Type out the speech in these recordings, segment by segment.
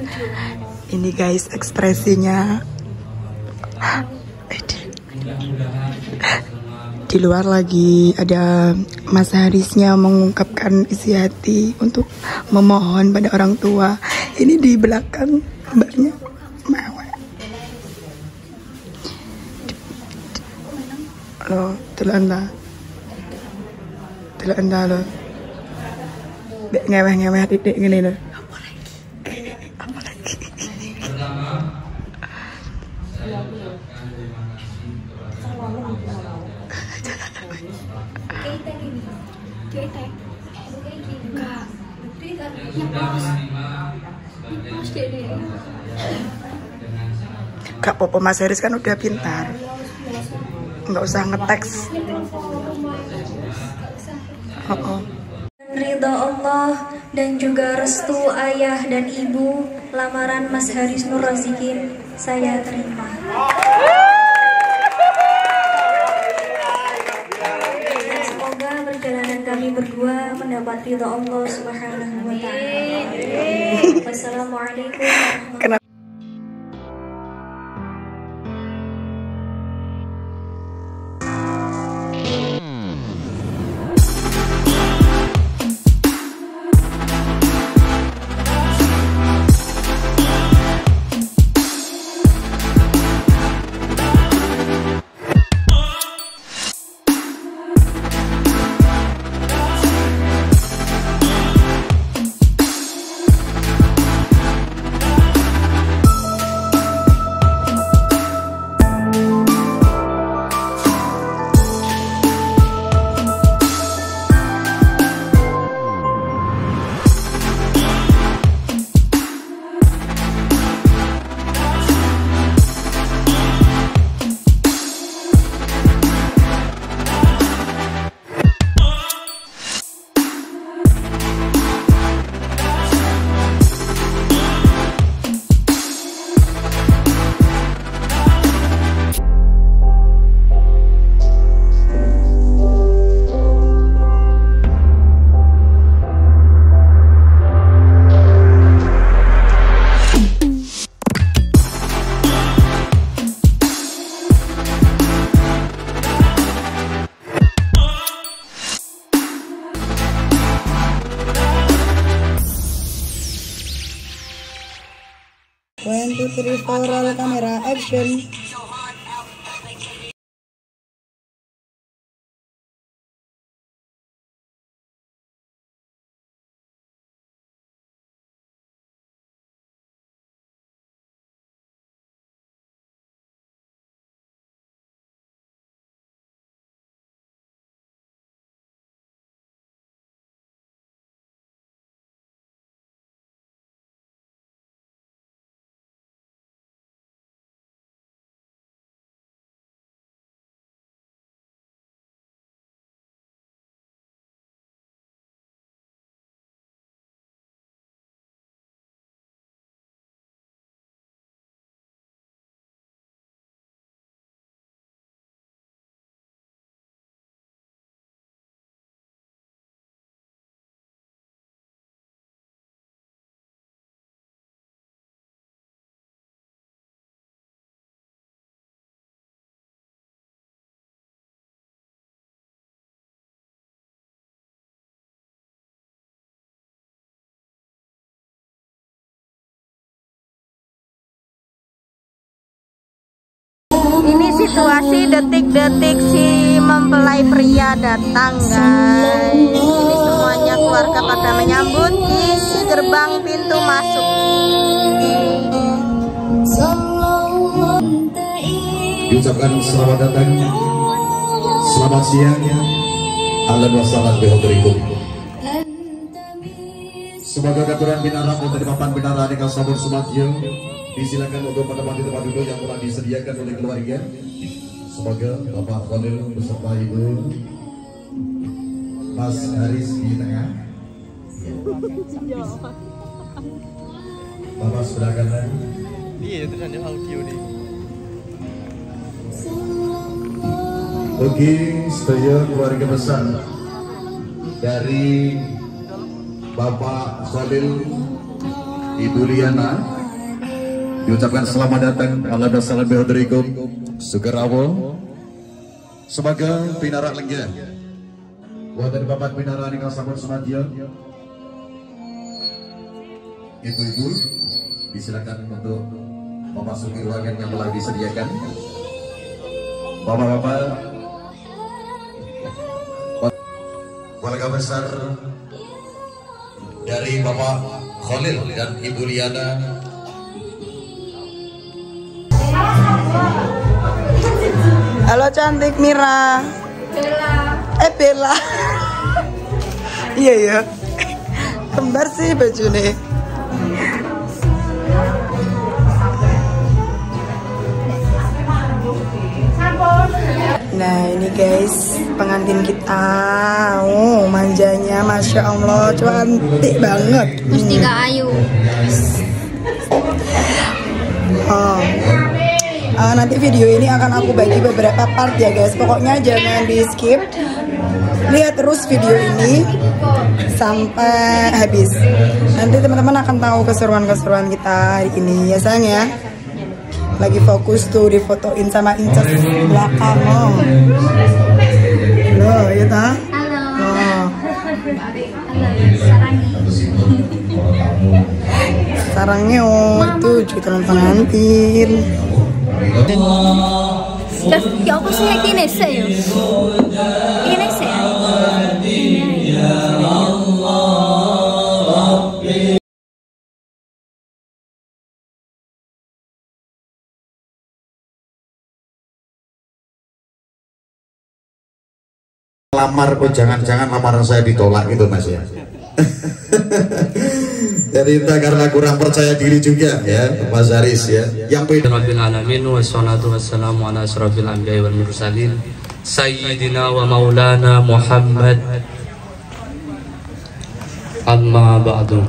Ini guys ekspresinya. Di luar lagi ada Mas Harisnya mengungkapkan isi hati untuk memohon pada orang tua. Ini di belakang mbaknya mewah. Lo telan lo. Dek ngeweh titik gini lo. Apa lagi? Kak Popo Mas Haris kan udah pintar, nggak usah ngeteks. Ridho Allah dan juga restu ayah dan ibu, lamaran Mas Haris Nur Razikin saya terima. Semoga perjalanan kami berdua mendapat ridho Allah Subhanahu wa Ta'ala. Wassalamualaikum warahmatullahi wabarakatuh. One, two, three, four, roll kamera, action. Ini situasi detik-detik si mempelai pria datang, guys. Ini semuanya keluarga pada menyambut di gerbang pintu masuk. Diucapkan selamat datang, selamat siang, ahlan wa sahlan bihadrikum. Semoga katuran binara dari papan binara di Sabun Sumatyo disilakan untuk tempat duduk yang telah disediakan oleh keluarga. Semoga Bapak Khalil beserta Ibu Mas Haris di tengah, Bapak sebelah kanan. Iya, itu hanya audio nih. Oke, sedaya keluarga besar dari Bapak Khalil Ibu Liana, diucapkan selamat datang ala dasalan bihadrikum Sugarawo sebagai pinarak lengge. Buat dari Bapak Pinara nikah sahabat semadya. Ibu-ibu disilakan untuk memasuki ruangan yang telah disediakan. Bapak-bapak, keluarga besar dari Bapak Khalil dan Ibu Liana. Halo cantik Mira. Bella. Iya ya. Kembar sih bajunya. Nah ini guys pengantin kita. Oh manjanya Masya Allah cantik banget. Mustika Ayu. Nanti video ini akan aku bagi beberapa part ya guys. Pokoknya jangan di skip. Lihat terus video ini sampai habis. Nanti teman-teman akan tahu keseruan-keseruan kita hari ini ya sayang ya. Lagi fokus tuh difotoin sama Inces belakang. Loh ya ta? Halo. Sarangnya itu calon pengantin. Ya apa sih yang ini saya? Ini saya. Lamar kok jangan-jangan lamaran saya ditolak gitu mas ya. Jadi entah karena kurang percaya diri juga ya Mas Haris ya. Yang beda. Rabbil alamin wassalatu wassalamu ala asrofil anbiya'i wal mursalin sayyidina wa maulana Muhammad. Amma ba'du.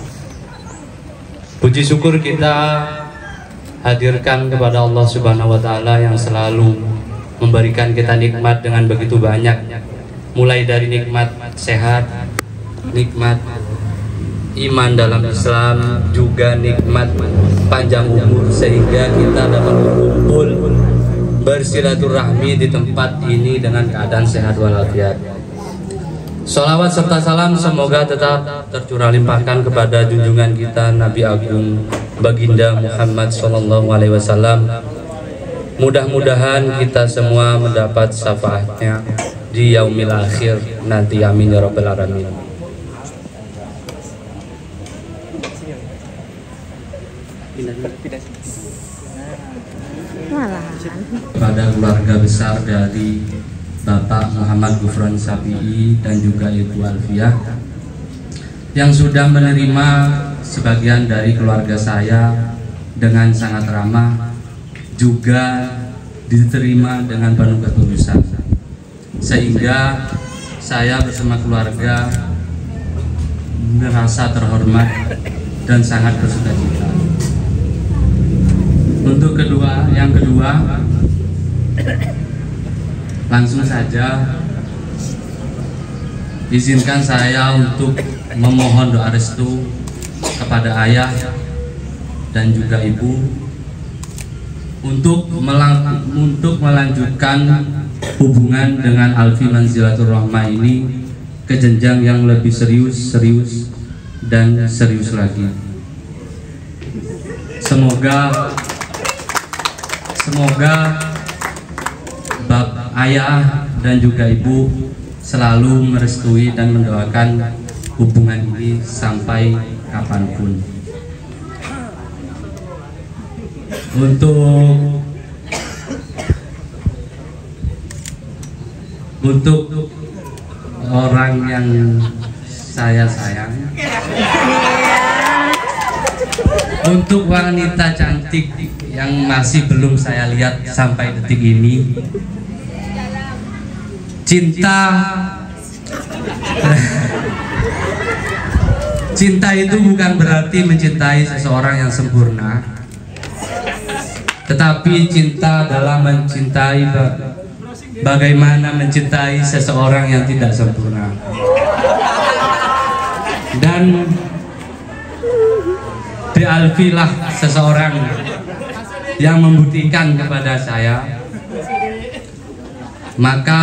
Puji syukur kita hadirkan kepada Allah Subhanahu wa taala yang selalu memberikan kita nikmat dengan begitu banyak, mulai dari nikmat sehat, nikmat iman dalam Islam, juga nikmat panjang umur sehingga kita dapat berkumpul bersilaturahmi di tempat ini dengan keadaan sehat walafiat. Sholawat serta salam semoga tetap tercurah limpahkan kepada junjungan kita Nabi Agung Baginda Muhammad SAW. Mudah-mudahan kita semua mendapat syafaatnya di yaumil akhir nanti, amin ya rabbal alamin. Kepada keluarga besar dari Bapak Muhammad Gufron Sapi'i dan juga Ibu Alfiah yang sudah menerima sebagian dari keluarga saya dengan sangat ramah, juga diterima dengan penuh ketulusan, sehingga saya bersama keluarga merasa terhormat dan sangat bersukacita. Untuk yang kedua, langsung saja izinkan saya untuk memohon doa restu kepada ayah dan juga ibu untuk melanjutkan hubungan dengan Alfi Manzilatur Rahmah ini ke jenjang yang lebih serius dan serius lagi. Semoga Bapak, ayah dan juga ibu selalu merestui dan mendoakan hubungan ini sampai kapanpun. Untuk orang yang saya sayang, untuk wanita cantik yang masih belum saya lihat sampai detik ini, cinta itu bukan berarti mencintai seseorang yang sempurna, tetapi cinta adalah mencintai bagaimana mencintai seseorang yang tidak sempurna. Dan Alfilah seseorang yang membuktikan kepada saya, maka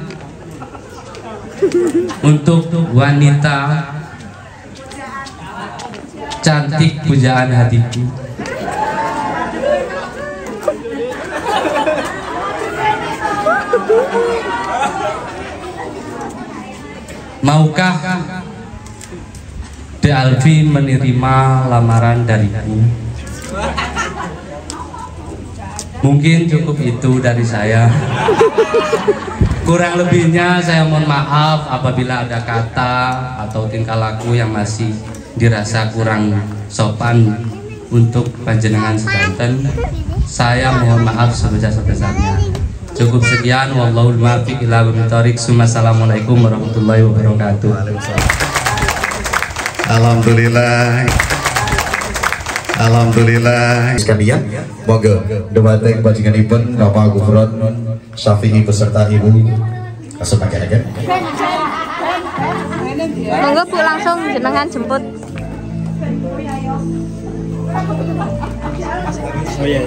untuk wanita cantik pujaan hatiku, maukah De Alfi menerima lamaran dariku? Mungkin cukup itu dari saya. Kurang lebihnya saya mohon maaf apabila ada kata atau tingkah laku yang masih dirasa kurang sopan untuk panjenengan sedanten. Saya mohon maaf sebesar-besarnya. Cukup sekian, wallahul muwaffiq ila aqwamit thoriq. Assalamualaikum warahmatullahi wabarakatuh. Alhamdulillah. Alhamdulillah sekalian, moga debateng bajinganipun Bapak Gufron Syafi'i beserta Ibu kesempatan. Monggo Bu, langsung jenengan jemput. Oh iya.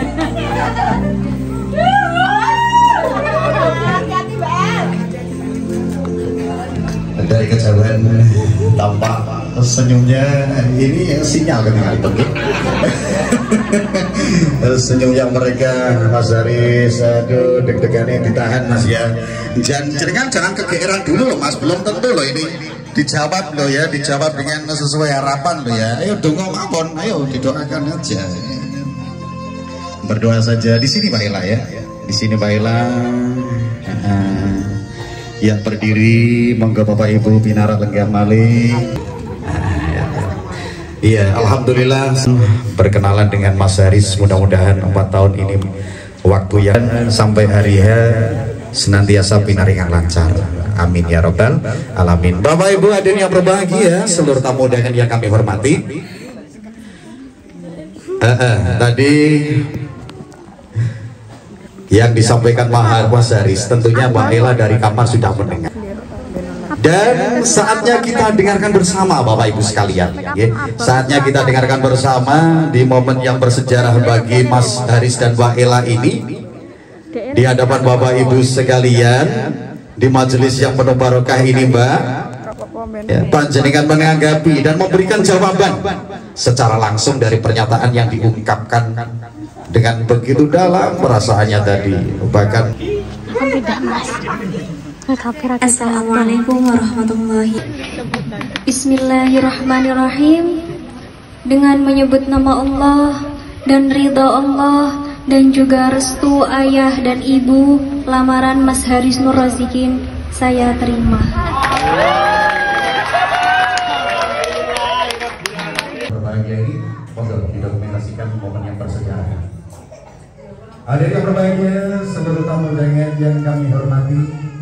Dari kejauhan tampak senyumnya ini sinyal ketika itu. Senyumnya mereka, Mas Haris, aduh deg-degannya ditahan Mas ya. Jangan kegeeran dulu loh Mas, belum tentu loh ini dijawab loh ya, dijawab dengan sesuai harapan loh ya. Ayo dongo mawon, ayo didoakan aja. Berdoa saja di sini Pak Ela ya, di sini Pak Ela. Yang berdiri, monggo Bapak Ibu Pinara Lenggah Malih. Iya, alhamdulillah berkenalan dengan Mas Haris. Mudah-mudahan 4 tahun ini waktu yang sampai hari H senantiasa pinaringan lancar. Amin ya robbal alamin. Bapak Ibu hadirin yang berbahagia, seluruh tamu undangan yang kami hormati. Tadi yang disampaikan Mas Haris tentunya Mbak Ela dari kamar sudah mendengar, dan saatnya kita dengarkan bersama Bapak Ibu sekalian ya. Saatnya kita dengarkan bersama di momen yang bersejarah bagi Mas Haris dan Mbak Ela ini di hadapan Bapak Ibu sekalian di majelis yang penuh barokah ini Mbak ya, panjenengan menganggapi dan memberikan jawaban secara langsung dari pernyataan yang diungkapkan dengan begitu dalam perasaannya tadi. Bahkan Assalamualaikum warahmatullahi wabarakatuh. Bismillahirrahmanirrahim. Dengan menyebut nama Allah dan ridha Allah dan juga restu ayah dan ibu, lamaran Mas Haris Nur Razikin saya terima. Berbahagia ini untuk didokumentasikan momen yang bersejarah. Hadirin yang berbahagia, seluruh tamu undangan yang kami hormati.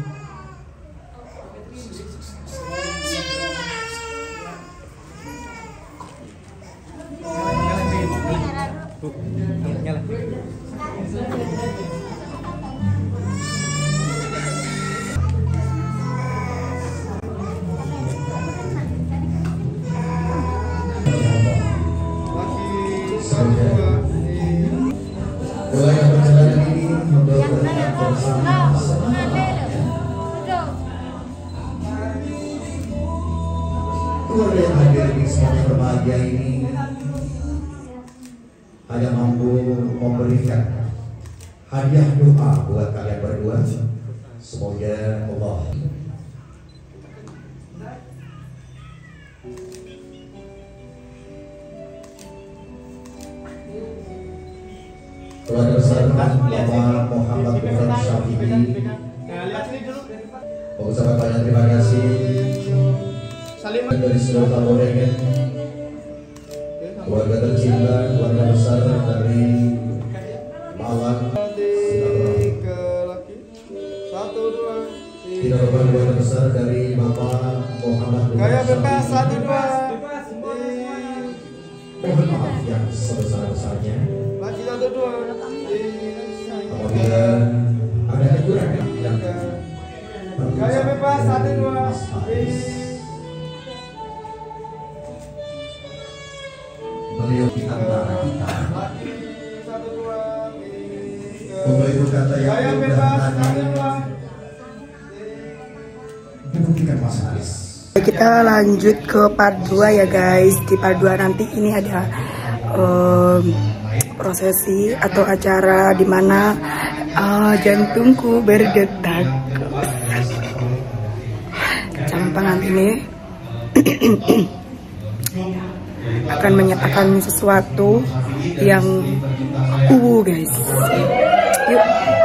Keluarga yang hadir di semuanya berbahagia ini hanya mampu memberikan hadiah doa buat kalian berdua. Semoga Allah keluarga besar Bapak Muhammad Gufron Syafi'i mengucapkan banyak terima kasih dari seluruh tamu undangan, keluarga tercinta, keluarga besar dari Malang Silaturahmi. Kita lupa keluarga besar dari Bapak Muhammad Gufron Syafi'i. Mohon maaf yang sebesar-besarnya apabila ada kekurangan yang Gaya bebas 1, 2. beliau Untuk itu kata yang mudah dibuktikan Mas Haris. Kita lanjut ke part 2 ya guys. Di part 2 nanti ini ada prosesi atau acara dimana jantungku berdetak. Calon pengantin ini akan menyatakan sesuatu yang guys. Yuk.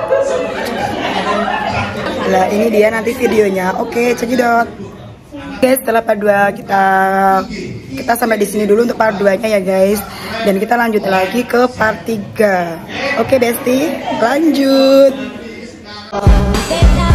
Nah ini dia nanti videonya. Oke, cekidot. Guys, setelah part 2 kita sampai di sini dulu untuk part 2-nya ya guys. Dan kita lanjut lagi ke part 3. Oke, Besti, lanjut.